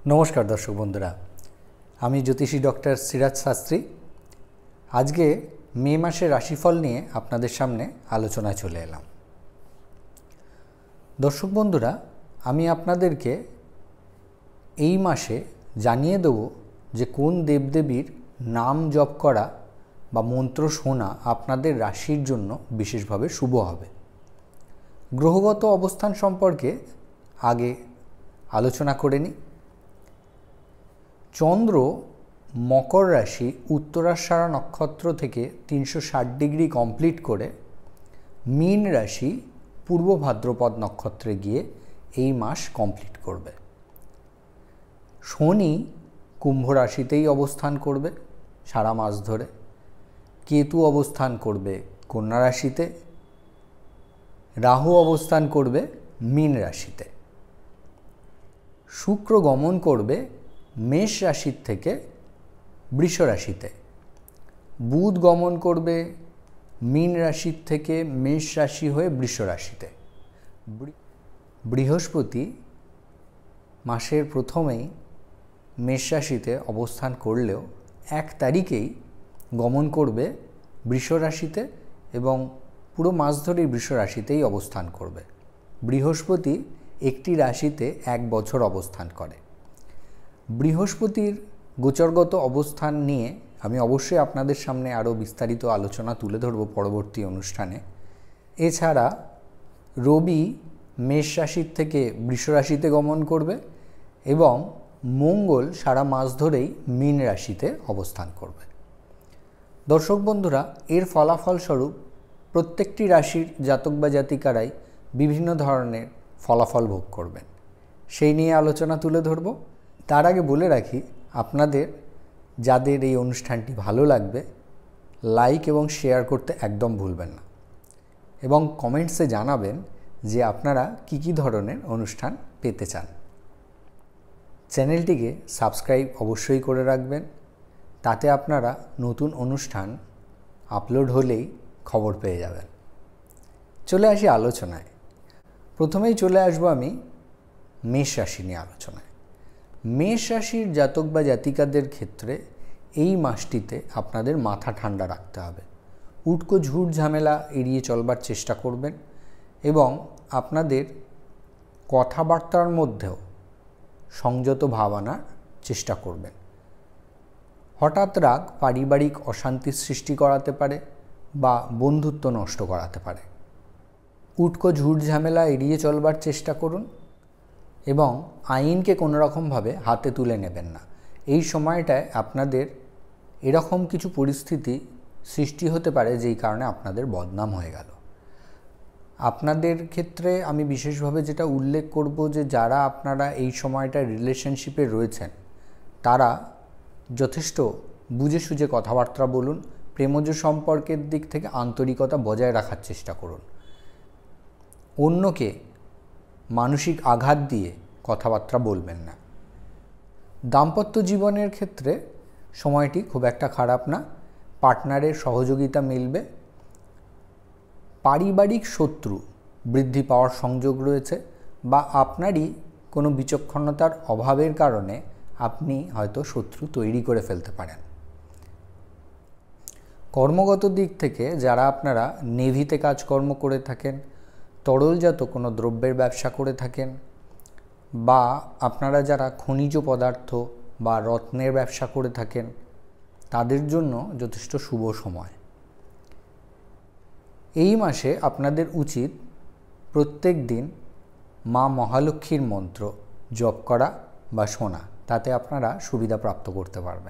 নমস্কার দর্শক বন্ধুরা, আমি জ্যোতিষী ডক্টর সিরাজ শাস্ত্রী। আজকে মে মাসের রাশিফল নিয়ে আপনাদের সামনে আলোচনায় চলে এলাম। দর্শক বন্ধুরা, আমি আপনাদেরকে এই মাসে জানিয়ে দেব যে কোন দেবদেবীর নাম জপ করা বা মন্ত্র শোনা আপনাদের রাশির জন্য বিশেষভাবে শুভ হবে। গ্রহগত অবস্থান সম্পর্কে আগে আলোচনা করে নিই। চন্দ্র মকর রাশি উত্তরাষাঢ়া নক্ষত্র থেকে 360 ডিগ্রি কমপ্লিট করে মীন রাশি পূর্ব ভাদ্রপদ নক্ষত্রে গিয়ে এই মাস কমপ্লিট করবে। শনি কুম্ভ রাশিতেই অবস্থান করবে সারা মাস ধরে। কেতু অবস্থান করবে কন্যা রাশিতে, রাহু অবস্থান করবে মীন রাশিতে, শুক্র গমন করবে মেষ রাশির থেকে বৃষ রাশিতে, বুধ গমন করবে মীন রাশির থেকে মেষ রাশি হয়ে বৃষ রাশিতে। বৃহস্পতি মাসের প্রথমেই মেষ রাশিতে অবস্থান করলেও 1 তারিখেই গমন করবে বৃষ রাশিতে এবং পুরো মাস ধরেই বৃষ রাশিতেই অবস্থান করবে। বৃহস্পতি একটি রাশিতে 1 বছর অবস্থান করে। বৃহস্পতির গোচরগত অবস্থান নিয়ে আমি অবশ্যই আপনাদের সামনে আরও বিস্তারিত আলোচনা তুলে ধরব পরবর্তী অনুষ্ঠানে। এছাড়া রবি মেষ রাশির থেকে বৃষ রাশিতে গমন করবে এবং মঙ্গল সারা মাস ধরেই মীন রাশিতে অবস্থান করবে। দর্শক বন্ধুরা, এর ফলাফলস্বরূপ প্রত্যেকটি রাশির জাতক বা জাতিকারাই বিভিন্ন ধরনের ফলাফল ভোগ করবেন, সেই নিয়ে আলোচনা তুলে ধরব। তার আগে বলে রাখি, আপনাদের যাদের এই অনুষ্ঠানটি ভালো লাগবে লাইক এবং শেয়ার করতে একদম ভুলবেন না এবং কমেন্টসে জানাবেন যে আপনারা কী ধরনের অনুষ্ঠান পেতে চান। চ্যানেলটিকে সাবস্ক্রাইব অবশ্যই করে রাখবেন, তাতে আপনারা নতুন অনুষ্ঠান আপলোড হলেই খবর পেয়ে যাবেন। চলে আসি আলোচনায়। প্রথমেই চলে আসবো আমি মেষ রাশি নিয়ে আলোচনায়। মেষ রাশির জাতক বা জাতিকাদের ক্ষেত্রে এই মাসটিতে আপনাদের মাথা ঠান্ডা রাখতে হবে। উটকো ঝুট ঝামেলা এড়িয়ে চলবার চেষ্টা করবেন এবং আপনাদের কথাবার্তার মধ্যেও সংযত ভাব আনার চেষ্টা করবেন। হঠাৎ রাগ পারিবারিক অশান্তির সৃষ্টি করাতে পারে বা বন্ধুত্ব নষ্ট করাতে পারে। উটকো ঝুট ঝামেলা এড়িয়ে চলবার চেষ্টা করুন এবং আইনকে কোনোরকমভাবে হাতে তুলে নেবেন না। এই সময়টায় আপনাদের এরকম কিছু পরিস্থিতি সৃষ্টি হতে পারে যেই কারণে আপনাদের বদনাম হয়ে গেল। আপনাদের ক্ষেত্রে আমি বিশেষভাবে যেটা উল্লেখ করব যে যারা আপনারা এই সময়টা রিলেশনশিপে রয়েছেন তারা যথেষ্ট বুঝে সুঝে কথাবার্তা বলুন। প্রেমজ সম্পর্কের দিক থেকে আন্তরিকতা বজায় রাখার চেষ্টা করুন। অন্যকে মানসিক আঘাত দিয়ে কথাবার্তা বলবেন না। দাম্পত্য জীবনের ক্ষেত্রে সময়টি খুব একটা খারাপ না, পার্টনারের সহযোগিতা মিলবে। পারিবারিক শত্রু বৃদ্ধি পাওয়ার সংযোগ রয়েছে বা আপনারই কোনো বিচক্ষণতার অভাবের কারণে আপনি হয়তো শত্রু তৈরি করে ফেলতে পারেন। কর্মগত দিক থেকে যারা আপনারা নেভিতে কাজকর্ম করে থাকেন, তরলজাত কোনো দ্রব্যের ব্যবসা করে থাকেন বা আপনারা যারা খনিজ পদার্থ বা রত্নের ব্যবসা করে থাকেন তাদের জন্য যথেষ্ট শুভ সময়। এই মাসে আপনাদের উচিত প্রত্যেক দিন মা মহালক্ষ্মীর মন্ত্র জপ করা বা শোনা, তাতে আপনারা সুবিধা প্রাপ্ত করতে পারবেন।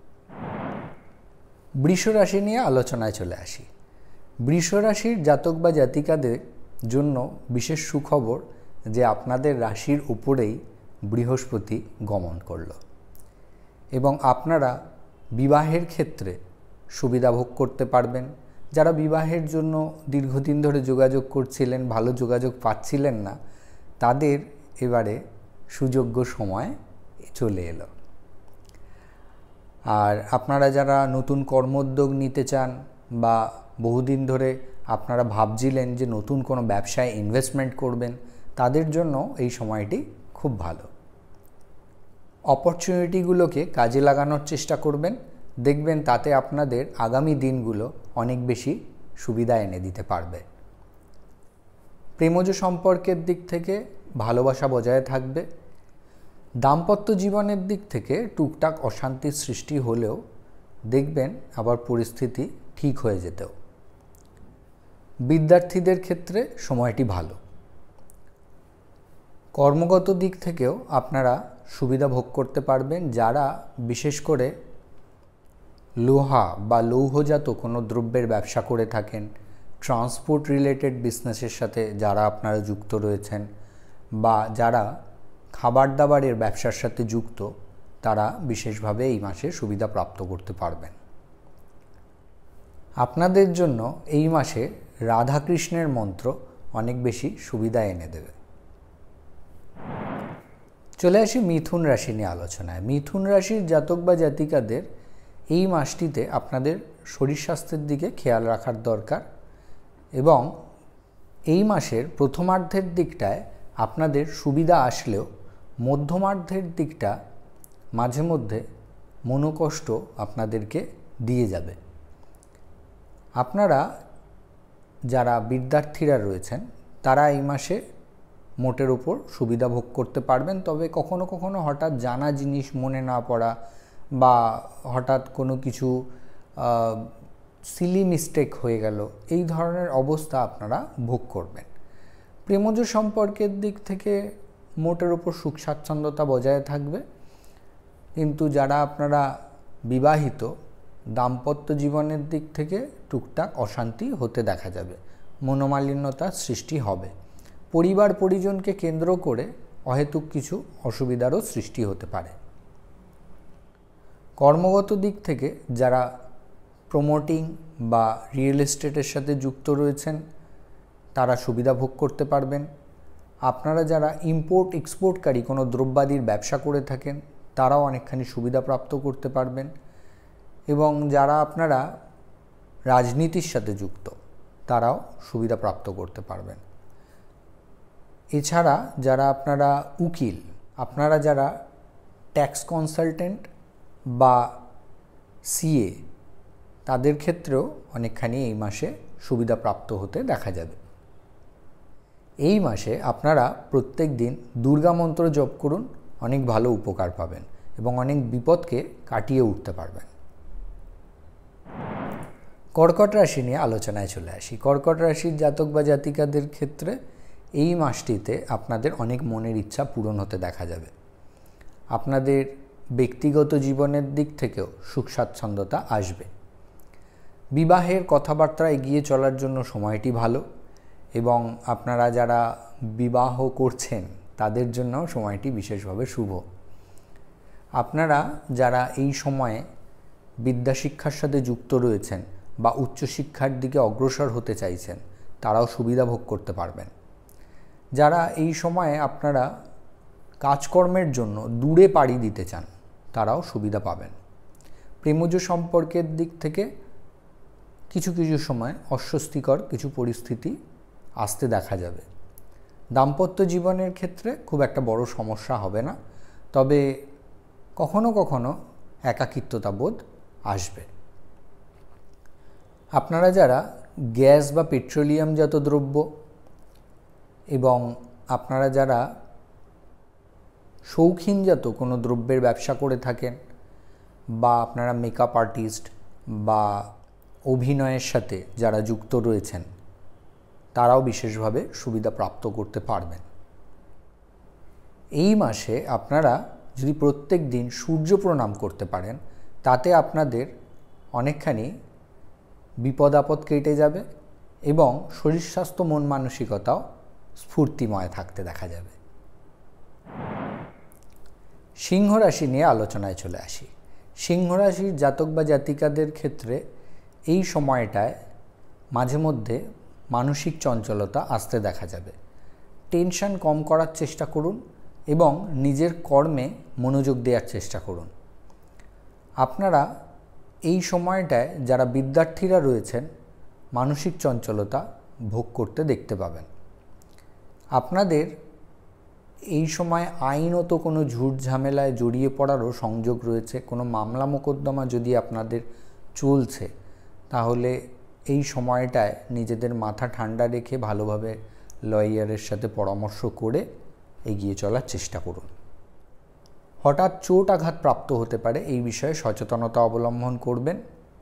বৃষ রাশি নিয়ে আলোচনায় চলে আসি। বৃষ রাশির জাতক বা জাতিকাদের জন্য বিশেষ সুখবর যে আপনাদের রাশির উপরেই বৃহস্পতি গমন করল এবং আপনারা বিবাহের ক্ষেত্রে সুবিধা ভোগ করতে পারবেন। যারা বিবাহের জন্য দীর্ঘদিন ধরে যোগাযোগ করছিলেন, ভালো যোগাযোগ পাচ্ছিলেন না, তাদের এবারে সুযোগ্য সময় চলে এলো। আর আপনারা যারা নতুন কর্মোদ্যোগ নিতে চান বা বহুদিন ধরে আপনারা ভাবছিলেন যে নতুন কোনো ব্যবসায় ইনভেস্টমেন্ট করবেন, তাদের জন্য এই সময়টি খুব ভালো। অপরচুনিটিগুলোকে কাজে লাগানোর চেষ্টা করবেন। দেখবেন তাতে আপনাদের আগামী দিনগুলো অনেক বেশি সুবিধা এনে দিতে পারবে। প্রেমজ সম্পর্কের দিক থেকে ভালোবাসা বজায় থাকবে। দাম্পত্য জীবনের দিক থেকে টুকটাক অশান্তির সৃষ্টি হলেও দেখবেন আবার পরিস্থিতি ঠিক হয়ে যেতেও। বিদ্যার্থীদের ক্ষেত্রে সময়টি ভালো। কর্মগত দিক থেকেও আপনারা সুবিধা ভোগ করতে পারবেন। যারা বিশেষ করে লোহা বা লৌহজাত কোনো দ্রব্যের ব্যবসা করে থাকেন, ট্রান্সপোর্ট রিলেটেড বিজনেসের সাথে যারা আপনারা যুক্ত রয়েছেন, বা যারা খাবার দাবারের ব্যবসার সাথে যুক্ত, তারা বিশেষভাবে এই মাসে সুবিধা প্রাপ্ত করতে পারবেন। আপনাদের জন্য এই মাসে রাধাকৃষ্ণের মন্ত্র অনেক বেশি সুবিধা এনে দেবে। চলে আসি মিথুন রাশি নিয়ে আলোচনায়। মিথুন রাশির জাতক বা জাতিকাদের এই মাসটিতে আপনাদের শরীর স্বাস্থ্যের দিকে খেয়াল রাখার দরকার, এবং এই মাসের প্রথমার্ধের দিকটায় আপনাদের সুবিধা আসলেও মধ্যমার্ধের দিকটা মাঝে মধ্যে মনোকষ্ট আপনাদেরকে দিয়ে যাবে। আপনারা যারা বিদ্যার্থীরা রয়েছেন তারা এই মাসে মোটের উপর সুবিধা ভোগ করতে পারবেন, তবে কখনো কখনো হঠাৎ জানা জিনিস মনে না পড়া বা হঠাৎ কোনো কিছু সিলি মিস্টেক হয়ে গেল, এই ধরনের অবস্থা আপনারা ভোগ করবেন। প্রেমজ সম্পর্কের দিক থেকে মোটের উপর সুখ স্বাচ্ছন্দ্যতা বজায় থাকবে, কিন্তু যারা আপনারা বিবাহিত, দাম্পত্য জীবনের দিক থেকে টুকটাক অশান্তি হতে দেখা যাবে, মনোমালিন্যতার সৃষ্টি হবে। পরিবার পরিজনকে কেন্দ্র করে অহেতুক কিছু অসুবিধারও সৃষ্টি হতে পারে। কর্মগত দিক থেকে যারা প্রমোটিং বা রিয়েল এস্টেটের সাথে যুক্ত রয়েছেন তারা সুবিধা ভোগ করতে পারবেন। আপনারা যারা ইম্পোর্ট এক্সপোর্টকারী কোনো দ্রব্যাদির ব্যবসা করে থাকেন তারাও অনেকখানি সুবিধা প্রাপ্ত করতে পারবেন, এবং যারা আপনারা রাজনীতির সাথে যুক্ত তারাও সুবিধা প্রাপ্ত করতে পারবেন। এছাড়া যারা আপনারা উকিল, আপনারা যারা ট্যাক্স কনসালটেন্ট বা সিএ, তাদের ক্ষেত্রেও অনেকখানি এই মাসে সুবিধা প্রাপ্ত হতে দেখা যাবে। এই মাসে আপনারা প্রত্যেক দিন দুর্গা মন্ত্র জপ করুন, অনেক ভালো উপকার পাবেন এবং অনেক বিপদকে কাটিয়ে উঠতে পারবেন। কর্কট রাশি নিয়ে আলোচনায় চলে আসি। কর্কট রাশির জাতক বা জাতিকাদের ক্ষেত্রে এই মাসটিতে আপনাদের অনেক মনের ইচ্ছা পূরণ হতে দেখা যাবে। আপনাদের ব্যক্তিগত জীবনের দিক থেকেও সুখ স্বাচ্ছন্দ্যতা আসবে। বিবাহের কথাবার্তা এগিয়ে চলার জন্য সময়টি ভালো, এবং আপনারা যারা বিবাহ করছেন তাদের জন্য সময়টি বিশেষভাবে শুভ। আপনারা যারা এই সময়ে বিদ্যাশিক্ষার সাথে যুক্ত রয়েছেন বা উচ্চশিক্ষার দিকে অগ্রসর হতে চাইছেন তারাও সুবিধা ভোগ করতে পারবেন। যারা এই সময়ে আপনারা কাজকর্মের জন্য দূরে পাড়ি দিতে চান তারাও সুবিধা পাবেন। প্রেমজ সম্পর্কের দিক থেকে কিছু কিছু সময় অস্বস্তিকর কিছু পরিস্থিতি আসতে দেখা যাবে। দাম্পত্য জীবনের ক্ষেত্রে খুব একটা বড় সমস্যা হবে না, তবে কখনো কখনো একাকিত্বতা বোধ আসবে। আপনারা যারা গ্যাস বা পেট্রোলিয়ামজাত দ্রব্য এবং আপনারা যারা শৌখিনজাত কোনো দ্রব্যের ব্যবসা করে থাকেন, বা আপনারা মেকআপ আর্টিস্ট বা অভিনয়ের সাথে যারা যুক্ত রয়েছেন তারাও বিশেষভাবে সুবিধা প্রাপ্ত করতে পারবেন। এই মাসে আপনারা যদি প্রত্যেক দিন সূর্য প্রণাম করতে পারেন তাতে আপনাদের অনেকখানি বিপদ আপদ কেটে যাবে এবং শরীর স্বাস্থ্য মন মানসিকতাও স্ফূর্তিময় থাকতে দেখা যাবে। সিংহ রাশি নিয়ে আলোচনায় চলে আসি। সিংহ রাশির জাতক বা জাতিকাদের ক্ষেত্রে এই সময়টায় মাঝে মধ্যে মানসিক চঞ্চলতা আসতে দেখা যাবে। টেনশন কম করার চেষ্টা করুন এবং নিজের কর্মে মনোযোগ দেওয়ার চেষ্টা করুন। আপনারা এই সময়টায় যারা বিদ্যার্থীরা রয়েছেন মানসিক চঞ্চলতা ভোগ করতে দেখতে পাবেন। আপনাদের এই সময় আইনত কোনো ঝুট ঝামেলায় জড়িয়ে পড়ারও সংযোগ রয়েছে। কোনো মামলা মোকদ্দমা যদি আপনাদের চলছে, তাহলে এই সময়টায় নিজেদের মাথা ঠান্ডা রেখে ভালোভাবে লয়ারের সাথে পরামর্শ করে এগিয়ে চলার চেষ্টা করুন। হঠাৎ চোট আঘাত প্রাপ্ত হতে পারে, এই বিষয়ে সচেতনতা অবলম্বন করবেন।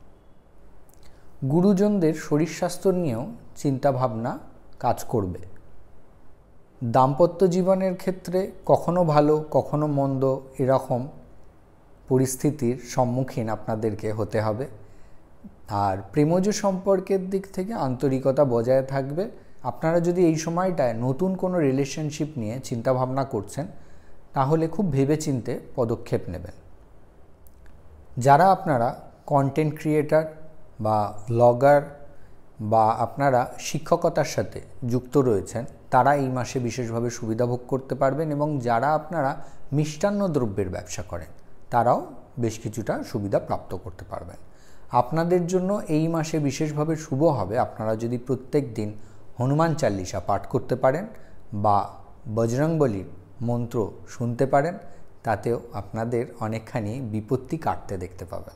গুরুজনদের শরীর স্বাস্থ্য নিয়েও চিন্তাভাবনা কাজ করবে। দাম্পত্য জীবনের ক্ষেত্রে কখনো ভালো কখনো মন্দ এরকম পরিস্থিতির সম্মুখীন আপনাদেরকে হতে হবে। আর প্রেমজ সম্পর্কের দিক থেকে আন্তরিকতা বজায় থাকবে। আপনারা যদি এই সময়টায় নতুন কোনো রিলেশনশিপ নিয়ে চিন্তাভাবনা করছেন, তাহলে খুব ভেবেচিন্তে পদক্ষেপ নেবেন। যারা আপনারা কন্টেন্ট ক্রিয়েটার বা ব্লগার বা আপনারা শিক্ষকতার সাথে যুক্ত রয়েছেন, তারা এই মাসে বিশেষভাবে সুবিধা ভোগ করতে পারবেন, এবং যারা আপনারা মিষ্টান্ন দ্রব্যের ব্যবসা করেন, তারাও বেশ কিছুটা সুবিধা প্রাপ্ত করতে পারবেন। আপনাদের জন্য এই মাসে বিশেষভাবে শুভ হবে আপনারা যদি প্রত্যেক দিন হনুমান চালিসা পাঠ করতে পারেন বা বজরংবলীর মন্ত্র শুনতে পারেন, তাতেও আপনাদের অনেকখানি বিপত্তি কাটতে দেখতে পাবেন।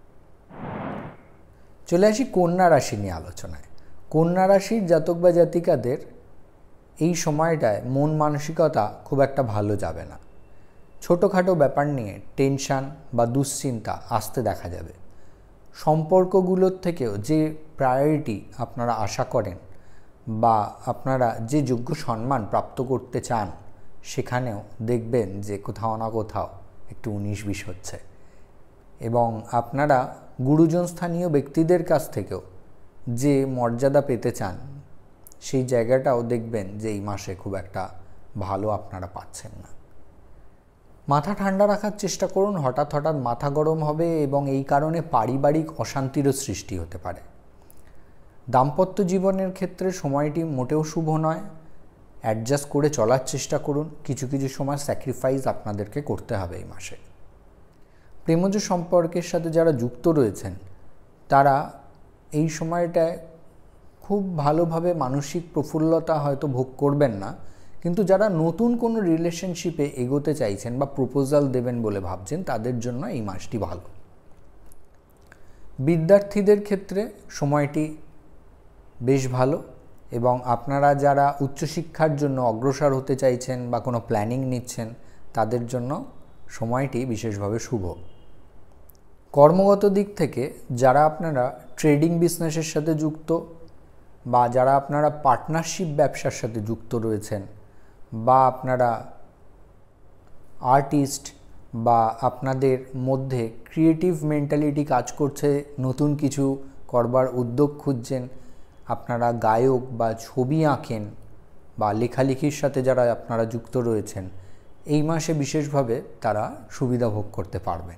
চলে আসি কন্যা রাশি নিয়ে আলোচনায়। কন্যা রাশির জাতক বা জাতিকাদের এই সময়টায় মন মানসিকতা খুব একটা ভালো যাবে না। ছোটোখাটো ব্যাপার নিয়ে টেনশান বা দুশ্চিন্তা আসতে দেখা যাবে। সম্পর্কগুলোর থেকেও যে প্রায়োরিটি আপনারা আশা করেন বা আপনারা যে যোগ্য সম্মান প্রাপ্ত করতে চান, সেখানেও দেখবেন যে কোথাও না কোথাও একটু 19-20 হচ্ছে, এবং আপনারা গুরুজন স্থানীয় ব্যক্তিদের কাছ থেকেও যে মর্যাদা পেতে চান, সেই জায়গাটাও দেখবেন যে এই মাসে খুব একটা ভালো আপনারা পাচ্ছেন না। মাথা ঠান্ডা রাখার চেষ্টা করুন। হঠাৎ হঠাৎ মাথা গরম হবে এবং এই কারণে পারিবারিক অশান্তিরও সৃষ্টি হতে পারে। দাম্পত্য জীবনের ক্ষেত্রে সময়টি মোটেও শুভ নয়। অ্যাডজাস্ট করে চলার চেষ্টা করুন। কিছু কিছু সময় স্যাক্রিফাইস আপনাদেরকে করতে হবে এই মাসে। প্রেমজ সম্পর্কের সাথে যারা যুক্ত রয়েছেন, তারা এই সময়টায় খুব ভালোভাবে মানসিক প্রফুল্লতা হয়তো ভোগ করবেন না, কিন্তু যারা নতুন কোনো রিলেশনশিপে এগোতে চাইছেন বা প্রপোজাল দেবেন বলে ভাবছেন, তাদের জন্য এই মাসটি ভালো। বিদ্যার্থীদের ক্ষেত্রে সময়টি বেশ ভালো, এবং আপনারা যারা উচ্চশিক্ষার জন্য অগ্রসর হতে চাইছেন বা কোনো প্ল্যানিং নিচ্ছেন, তাদের জন্য সময়টি বিশেষভাবে শুভ। কর্মগত দিক থেকে যারা আপনারা ট্রেডিং বিজনেসের সাথে যুক্ত বা যারা আপনারা পার্টনারশিপ ব্যবসার সাথে যুক্ত রয়েছেন, বা আপনারা আর্টিস্ট বা আপনাদের মধ্যে ক্রিয়েটিভ মেন্টালিটি কাজ করছে, নতুন কিছু করবার উদ্যোগ খুঁজছেন, আপনারা গায়ক বা ছবি আঁকেন বা লেখালেখির সাথে যারা আপনারা যুক্ত রয়েছেন, এই মাসে বিশেষভাবে তারা সুবিধা ভোগ করতে পারবেন।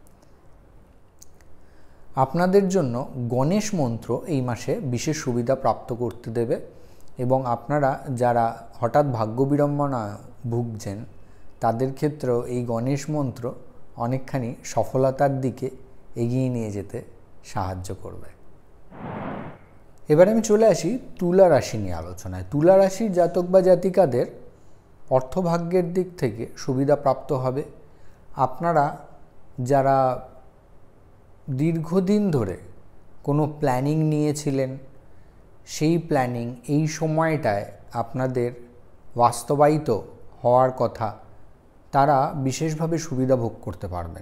আপনাদের জন্য গণেশ মন্ত্র এই মাসে বিশেষ সুবিধা প্রাপ্ত করতে দেবে, এবং আপনারা যারা হঠাৎ ভাগ্য বিড়ম্বনা ভুগছেন, তাদের ক্ষেত্রেও এই গণেশ মন্ত্র অনেকখানি সফলতার দিকে এগিয়ে নিয়ে যেতে সাহায্য করবে। এবার আমি চলে আসি তুলা রাশি নিয়ে আলোচনায়। তুলা রাশির জাতক বা জাতিকাদের অর্থভাগ্যের দিক থেকে সুবিধা প্রাপ্ত হবে। আপনারা যারা দীর্ঘদিন ধরে কোনো প্ল্যানিং নিয়েছিলেন, সেই প্ল্যানিং এই সময়টায় আপনাদের বাস্তবায়িত হওয়ার কথা, তারা বিশেষভাবে সুবিধা ভোগ করতে পারবেন।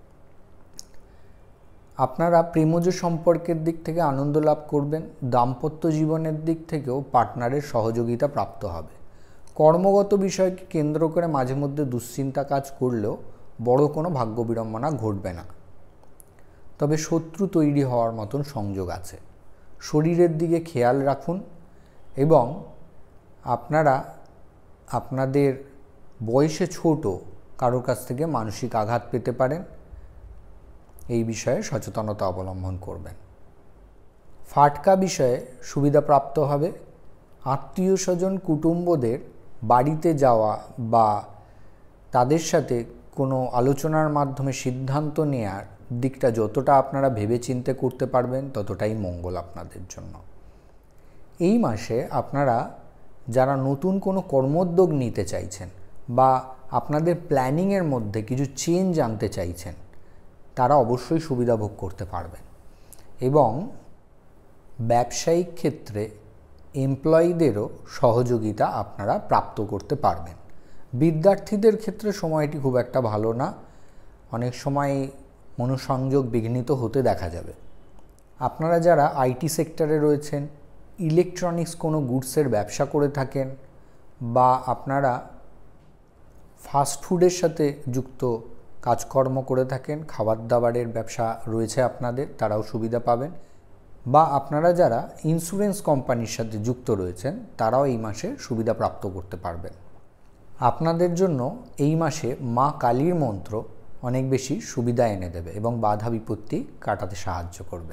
আপনারা প্রেমজ সম্পর্কের দিক থেকে আনন্দ লাভ করবেন। দাম্পত্য জীবনের দিক থেকেও পার্টনারের সহযোগিতা প্রাপ্ত হবে। কর্মগত বিষয়কে কেন্দ্র করে মাঝে মধ্যে দুশ্চিন্তা কাজ করলেও বড় কোনো ভাগ্য বিড়ম্বনা ঘটবে না। তবে শত্রু তৈরি হওয়ার মতন সংযোগ আছে। শরীরের দিকে খেয়াল রাখুন, এবং আপনারা আপনাদের বয়সে ছোট কারোর কাছ থেকে মানসিক আঘাত পেতে পারেন, এই বিষয়ে সচেতনতা অবলম্বন করবেন। ফাটকা বিষয়ে সুবিধা প্রাপ্ত হবে। আত্মীয় স্বজন কুটুম্বদের বাড়িতে যাওয়া বা তাদের সাথে কোনো আলোচনার মাধ্যমে সিদ্ধান্ত নেওয়ার দিকটা যতটা আপনারা ভেবেচিন্তে করতে পারবেন, ততটাই মঙ্গল আপনাদের জন্য। এই মাসে আপনারা যারা নতুন কোনো কর্মোদ্যোগ নিতে চাইছেন বা আপনাদের প্ল্যানিংয়ের মধ্যে কিছু চেঞ্জ আনতে চাইছেন, তারা অবশ্যই সুবিধা ভোগ করতে পারবেন। এবং ব্যবসায়িক ক্ষেত্রে এমপ্লয়িদেরও সহযোগিতা আপনারা প্রাপ্ত করতে পারবেন। বিদ্যার্থীদের ক্ষেত্রে সময়টি খুব একটা ভালো না, অনেক সময় মনোসংযোগ বিঘ্নিত হতে দেখা যাবে। আপনারা যারা আইটি সেক্টরে রয়েছেন, ইলেকট্রনিক্স কোনো গুডসের ব্যবসা করে থাকেন, বা আপনারা ফাস্টফুডের সাথে যুক্ত কাজকর্ম করে থাকেন, খাবার দাবারের ব্যবসা রয়েছে আপনাদের, তারাও সুবিধা পাবেন। বা আপনারা যারা ইন্স্যুরেন্স কোম্পানির সাথে যুক্ত রয়েছেন, তারাও এই মাসে সুবিধা প্রাপ্ত করতে পারবেন। আপনাদের জন্য এই মাসে মা কালীর মন্ত্র অনেক বেশি সুবিধা এনে দেবে এবং বাধা বিপত্তি কাটাতে সাহায্য করবে।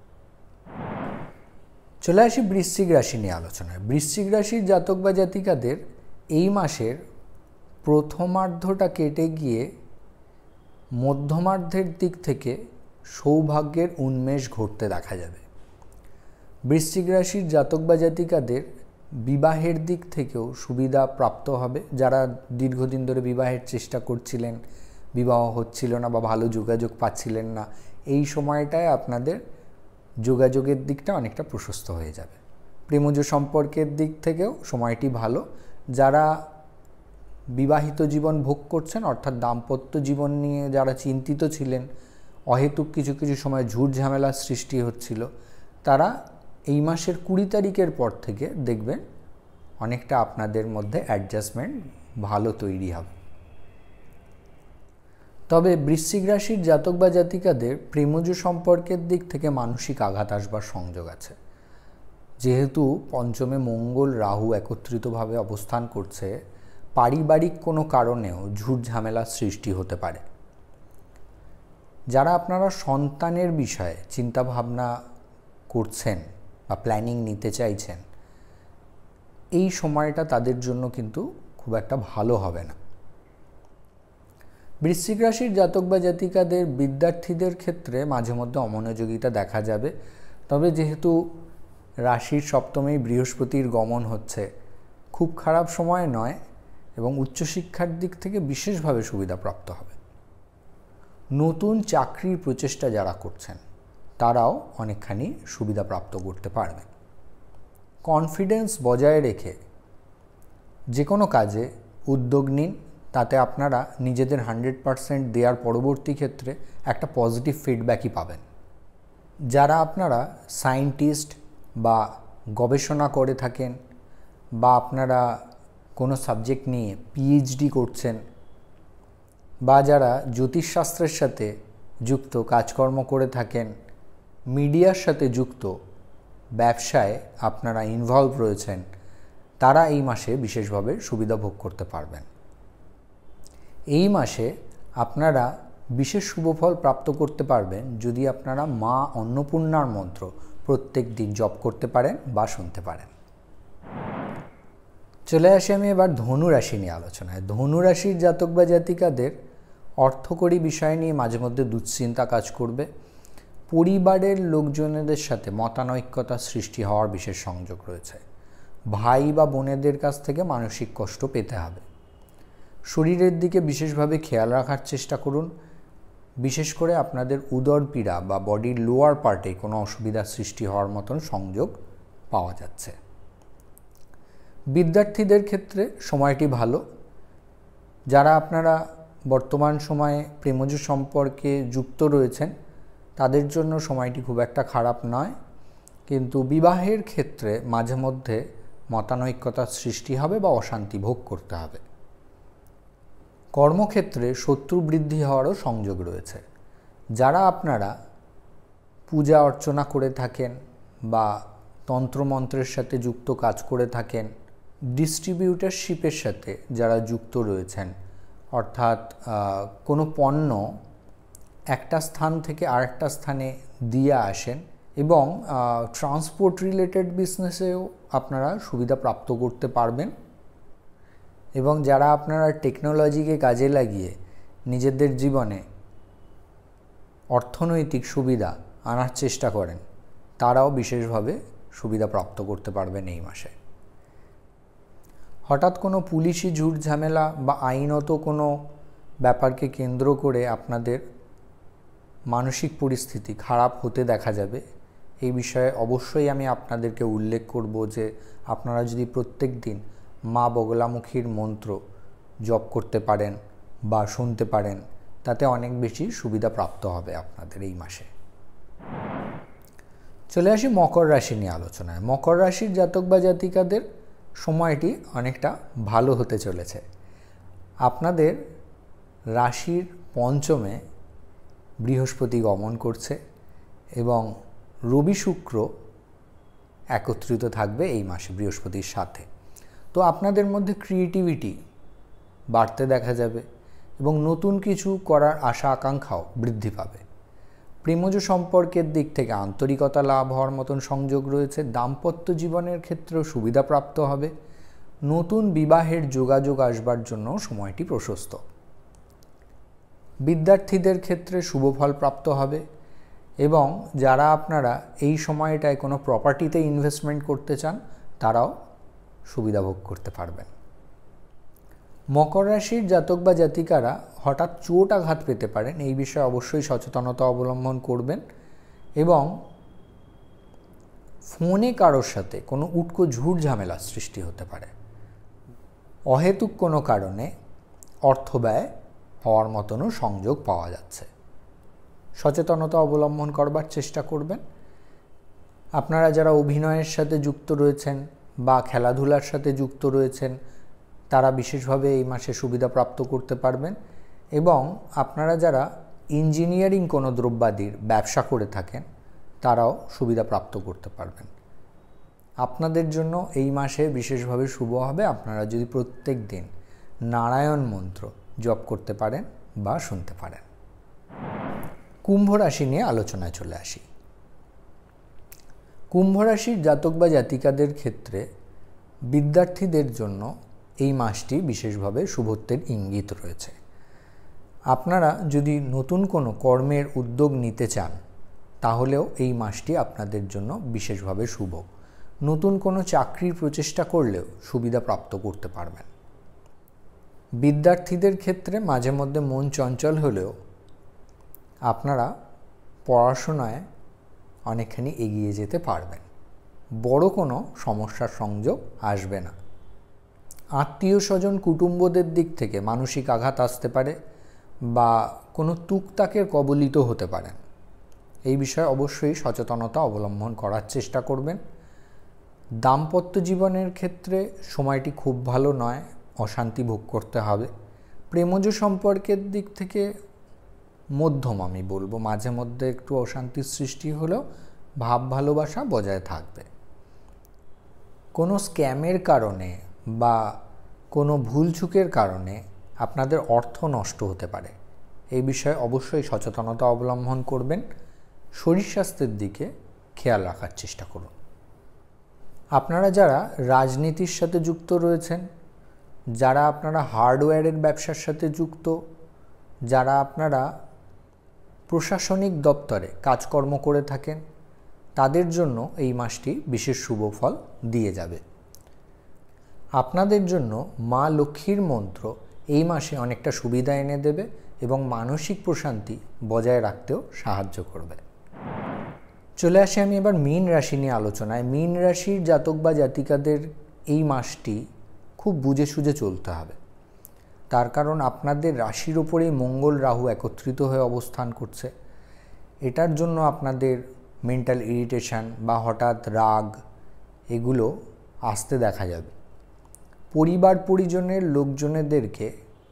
চলে আসি বৃশ্চিক রাশি নিয়ে আলোচনায়। বৃশ্চিক রাশির জাতক বা জাতিকাদের এই মাসের প্রথমার্ধটা কেটে গিয়ে মধ্যমার্ধের দিক থেকে সৌভাগ্যের উন্মেষ ঘটতে দেখা যাবে। বৃশ্চিক রাশির জাতক বা জাতিকাদের বিবাহের দিক থেকেও সুবিধা প্রাপ্ত হবে। যারা দীর্ঘদিন ধরে বিবাহের চেষ্টা করছিলেন, বিবাহ হচ্ছিল না বা ভালো যোগাযোগ পাচ্ছিলেন না, এই সময়টায় আপনাদের যোগাযোগের দিকটা অনেকটা প্রশস্ত হয়ে যাবে। প্রেমজ সম্পর্কের দিক থেকেও সময়টি ভালো। যারা বিবাহিত জীবন ভোগ করছেন, অর্থাৎ দাম্পত্য জীবন নিয়ে যারা চিন্তিত ছিলেন, অহেতুক কিছু কিছু সময় ঝুট ঝামেলার সৃষ্টি হচ্ছিল, তারা এই মাসের 20 তারিখের পর থেকে দেখবেন অনেকটা আপনাদের মধ্যে অ্যাডজাস্টমেন্ট ভালো তৈরি হবে। তবে বৃশ্চিক রাশির জাতক বা জাতিকাদের প্রেমজ সম্পর্কের দিক থেকে মানসিক আঘাত আসবার সংযোগ আছে। যেহেতু পঞ্চমে মঙ্গল রাহু একত্রিতভাবে অবস্থান করছে, পারিবারিক কোনো কারণেও ঝুট ঝামেলার সৃষ্টি হতে পারে। যারা আপনারা সন্তানের বিষয়ে চিন্তাভাবনা করছেন বা প্ল্যানিং নিতে চাইছেন, এই সময়টা তাদের জন্য কিন্তু খুব একটা ভালো হবে না। বৃশ্চিক রাশির জাতক বা জাতিকাদের বিদ্যার্থীদের ক্ষেত্রে মাঝে মধ্যে অমনোযোগিতা দেখা যাবে। তবে যেহেতু রাশির সপ্তমেই বৃহস্পতির গমন হচ্ছে, খুব খারাপ সময় নয় এবং উচ্চশিক্ষার দিক থেকে বিশেষভাবে সুবিধাপ্রাপ্ত হবে। নতুন চাকরির প্রচেষ্টা যারা করছেন, তারাও অনেকখানি সুবিধা প্রাপ্ত করতে পারবেন। কনফিডেন্স বজায় রেখে যে কোনো কাজে উদ্যোগ নিন, তাতে আপনারা নিজেদের 100% দেওয়ার পরবর্তী ক্ষেত্রে একটা পজিটিভ ফিডব্যাকই পাবেন। যারা আপনারা সায়েন্টিস্ট বা গবেষণা করে থাকেন, বা আপনারা কোনো সাবজেক্ট নিয়ে পিএইচডি করছেন, বা যারা জ্যোতিষশাস্ত্রের সাথে যুক্ত কাজকর্ম করে থাকেন, মিডিয়ার সাথে যুক্ত ব্যবসায় আপনারা ইনভলভ রয়েছেন, তারা এই মাসে বিশেষভাবে সুবিধা ভোগ করতে পারবেন। এই মাসে আপনারা বিশেষ শুভফল প্রাপ্ত করতে পারবেন যদি আপনারা মা অন্নপূর্ণার মন্ত্র প্রত্যেক দিন জপ করতে পারেন বা শুনতে পারেন। চলে আসি আমি এবার ধনু রাশি নিয়ে আলোচনায়। ধনু রাশির জাতক বা জাতিকাদের অর্থকরী বিষয় নিয়ে মাঝে মধ্যে দুশ্চিন্তা কাজ করবে। পরিবারের লোকজনেদের সাথে মতানৈক্যতার সৃষ্টি হওয়ার বিশেষ সংযোগ রয়েছে। ভাই বা বোনেদের কাছ থেকে মানসিক কষ্ট পেতে হবে। শরীরের দিকে বিশেষভাবে খেয়াল রাখার চেষ্টা করুন। বিশেষ করে আপনাদের উদর পীড়া বা বডির লোয়ার পার্টে কোনো অসুবিধার সৃষ্টি হওয়ার মতন সংযোগ পাওয়া যাচ্ছে। বিদ্যার্থীদের ক্ষেত্রে সময়টি ভালো। যারা আপনারা বর্তমান সময়ে প্রেমজ সম্পর্কে যুক্ত রয়েছেন, তাদের জন্য সময়টি খুব একটা খারাপ নয়, কিন্তু বিবাহের ক্ষেত্রে মাঝে মধ্যে মতানৈক্যতার সৃষ্টি হবে বা অশান্তি ভোগ করতে হবে। কর্মক্ষেত্রে শত্রু বৃদ্ধি হওয়ারও সংযোগ রয়েছে। যারা আপনারা পূজা অর্চনা করে থাকেন বা তন্ত্রমন্ত্রের সাথে যুক্ত কাজ করে থাকেন, ডিস্ট্রিবিউটারশিপের সাথে যারা যুক্ত রয়েছেন, অর্থাৎ কোনো পণ্য একটা স্থান থেকে আরেকটা স্থানে দিয়ে আসেন এবং ট্রান্সপোর্ট রিলেটেড বিজনেসেও আপনারা সুবিধা প্রাপ্ত করতে পারবেন। এবং যারা আপনারা টেকনোলজিকে কাজে লাগিয়ে নিজেদের জীবনে অর্থনৈতিক সুবিধা আনার চেষ্টা করেন, তারাও বিশেষভাবে সুবিধা প্রাপ্ত করতে পারবেন এই মাসে। হঠাৎ কোনো পুলিশি ঝুট ঝামেলা বা আইনত কোনো ব্যাপারকে কেন্দ্র করে আপনাদের মানসিক পরিস্থিতি খারাপ হতে দেখা যাবে। এই বিষয়ে অবশ্যই আমি আপনাদেরকে উল্লেখ করব যে আপনারা যদি প্রত্যেক দিন মা বগলামুখীর মন্ত্র জপ করতে পারেন বা শুনতে পারেন, তাতে অনেক বেশি সুবিধা প্রাপ্ত হবে আপনাদের এই মাসে। চলে আসি মকর রাশি নিয়ে আলোচনায়। মকর রাশির জাতক বা জাতিকাদের সময়টি অনেকটা ভালো হতে চলেছে। আপনাদের রাশির পঞ্চমে বৃহস্পতি গমন করছে এবং রবি শুক্র একত্রিত থাকবে এই মাসে বৃহস্পতির সাথে। তো আপনাদের মধ্যে ক্রিয়েটিভিটি বাড়তে দেখা যাবে এবং নতুন কিছু করার আশা আকাঙ্ক্ষাও বৃদ্ধি পাবে। প্রেমজ সম্পর্কের দিক থেকে আন্তরিকতা লাভ হওয়ার মতন সংযোগ রয়েছে। দাম্পত্য জীবনের ক্ষেত্রেও সুবিধা প্রাপ্ত হবে। নতুন বিবাহের যোগাযোগ আসবার জন্য সময়টি প্রশস্ত। বিদ্যার্থীদের ক্ষেত্রে শুভ ফল প্রাপ্ত হবে এবং যারা আপনারা এই সময়টায় কোনো প্রপার্টিতে ইনভেস্টমেন্ট করতে চান তারাও সুবিধা ভোগ করতে পারবেন। মকর রাশির জাতক বা জাতিকারা হঠাৎ চোট আঘাত পেতে পারেন, এই বিষয়ে অবশ্যই সচেতনতা অবলম্বন করবেন এবং ফোনে কারোর সাথে কোনো উটকো ঝুট ঝামেলা সৃষ্টি হতে পারে। অহেতুক কোনো কারণে অর্থ ব্যয় হওয়ার মতনও সংযোগ পাওয়া যাচ্ছে। সচেতনতা অবলম্বন করবার চেষ্টা করবেন। আপনারা যারা অভিনয়ের সাথে যুক্ত রয়েছেন বা খেলাধুলার সাথে যুক্ত রয়েছেন তারা বিশেষভাবে এই মাসে সুবিধা প্রাপ্ত করতে পারবেন এবং আপনারা যারা ইঞ্জিনিয়ারিং কোনো দ্রব্যাদির ব্যবসা করে থাকেন তারাও সুবিধা প্রাপ্ত করতে পারবেন। আপনাদের জন্য এই মাসে বিশেষভাবে শুভ হবে আপনারা যদি প্রত্যেক দিন নারায়ণ মন্ত্র জপ করতে পারেন বা শুনতে পারেন। কুম্ভ রাশি নিয়ে আলোচনায় চলে আসি। কুম্ভ রাশির জাতক বা জাতিকাদের ক্ষেত্রে বিদ্যার্থীদের জন্য এই মাসটি বিশেষভাবে শুভত্বের ইঙ্গিত রয়েছে। আপনারা যদি নতুন কোনো কর্মের উদ্যোগ নিতে চান তাহলেও এই মাসটি আপনাদের জন্য বিশেষভাবে শুভ। নতুন কোনো চাকরির প্রচেষ্টা করলেও সুবিধা প্রাপ্ত করতে পারবেন। বিদ্যার্থীদের ক্ষেত্রে মাঝে মধ্যে মন চঞ্চল হলেও আপনারা পড়াশোনায় অনেকখানি এগিয়ে যেতে পারবেন। বড় কোনো সমস্যার সংযোগ আসবে না। আত্মীয় স্বজন কুটুম্বদের দিক থেকে মানসিক আঘাত আসতে পারে বা কোনো তুকতাকের কবলিত হতে পারেন। এই বিষয়ে অবশ্যই সচেতনতা অবলম্বন করার চেষ্টা করবেন। দাম্পত্য জীবনের ক্ষেত্রে সময়টি খুব ভালো নয়, অশান্তি ভোগ করতে হবে। প্রেমজ সম্পর্কের দিক থেকে মধ্যম আমি বলবো, মাঝে মধ্যে একটু অশান্তির সৃষ্টি হলেও ভাব ভালোবাসা বজায় থাকবে। কোনো স্ক্যামের কারণে বা কোনো ভুলচুকের কারণে আপনাদের অর্থ নষ্ট হতে পারে। এই বিষয়ে অবশ্যই সচেতনতা অবলম্বন করবেন। শরীর স্বাস্থ্যের দিকে খেয়াল রাখার চেষ্টা করুন। আপনারা যারা রাজনীতির সাথে যুক্ত রয়েছেন, যারা আপনারা হার্ডওয়্যারের ব্যবসার সাথে যুক্ত, যারা আপনারা প্রশাসনিক দপ্তরে কাজকর্ম করে থাকেন তাদের জন্য এই মাসটি বিশেষ শুভ ফল দিয়ে যাবে। আপনাদের জন্য মা লক্ষ্মীর মন্ত্র এই মাসে অনেকটা সুবিধা এনে দেবে এবং মানসিক প্রশান্তি বজায় রাখতেও সাহায্য করবে। চলে আসি আমি এবার মীন রাশি নিয়ে আলোচনায়। মীন রাশির জাতক বা জাতিকাদের এই মাসটি খুব বুঝে সুঝে চলতে হবে। তার কারণ আপনাদের রাশির ওপরেই মঙ্গল রাহু একত্রিত হয়ে অবস্থান করছে। এটার জন্য আপনাদের মেন্টাল ইরিটেশন বা হঠাৎ রাগ এগুলো আসতে দেখা যাবে। পরিবার পরিজনের লোকজনেদেরকে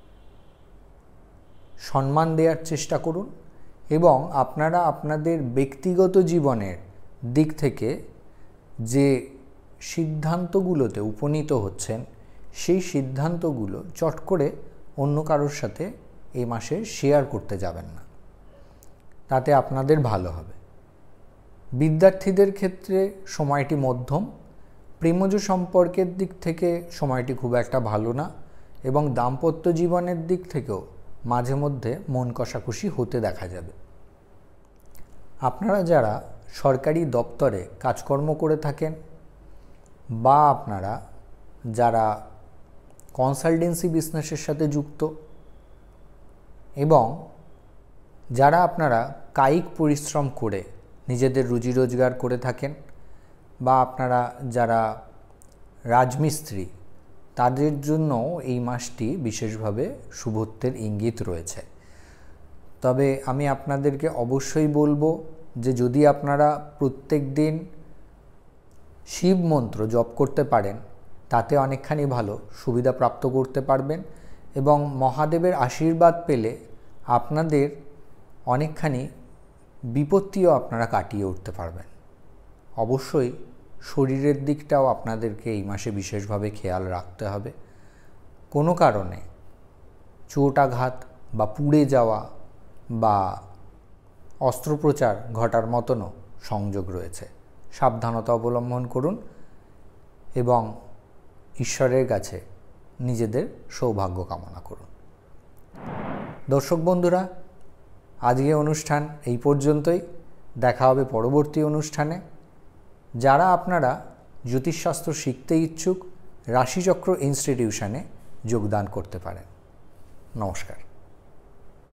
সম্মান দেওয়ার চেষ্টা করুন এবং আপনারা আপনাদের ব্যক্তিগত জীবনের দিক থেকে যে সিদ্ধান্তগুলোতে উপনীত হচ্ছেন সেই সিদ্ধান্তগুলো চট করে অন্য কারোর সাথে এই মাসে শেয়ার করতে যাবেন না, তাতে আপনাদের ভালো হবে। বিদ্যার্থীদের ক্ষেত্রে সময়টি মধ্যম। প্রেমজ সম্পর্কের দিক থেকে সময়টি খুব একটা ভালো না এবং দাম্পত্য জীবনের দিক থেকেও মাঝে মধ্যে মন কষাকষি হতে দেখা যাবে। আপনারা যারা সরকারি দপ্তরে কাজকর্ম করে থাকেন বা আপনারা যারা কনসালটেন্সি বিজনেসের সাথে যুক্ত এবং যারা আপনারা কায়িক পরিশ্রম করে নিজেদের রুজি রোজগার করে থাকেন বা আপনারা যারা রাজমিস্ত্রি তাদের জন্য এই মাসটি বিশেষভাবে শুভত্বের ইঙ্গিত রয়েছে। তবে আমি আপনাদেরকে অবশ্যই বলবো যে যদি আপনারা প্রত্যেক দিন শিব মন্ত্র জপ করতে পারেন তাতে অনেকখানি ভালো সুবিধা প্রাপ্ত করতে পারবেন এবং মহাদেবের আশীর্বাদ পেলে আপনাদের অনেকখানি বিপত্তিও আপনারা কাটিয়ে উঠতে পারবেন। অবশ্যই শরীরের দিকটাও আপনাদেরকে এই মাসে বিশেষভাবে খেয়াল রাখতে হবে। কোনো কারণে চোটাঘাত বা পুড়ে যাওয়া বা অস্ত্রোপচার ঘটার মতনও সংযোগ রয়েছে। সাবধানতা অবলম্বন করুন এবং ঈশ্বরের কাছে নিজেদের সৌভাগ্য কামনা করুন। দর্শক বন্ধুরা, আজকে অনুষ্ঠান এই পর্যন্তই। দেখা হবে পরবর্তী অনুষ্ঠানে। যারা আপনারা জ্যোতিষশাস্ত্র শিখতে ইচ্ছুক রাশিচক্র ইনস্টিটিউশনে যোগদান করতে পারেন। নমস্কার।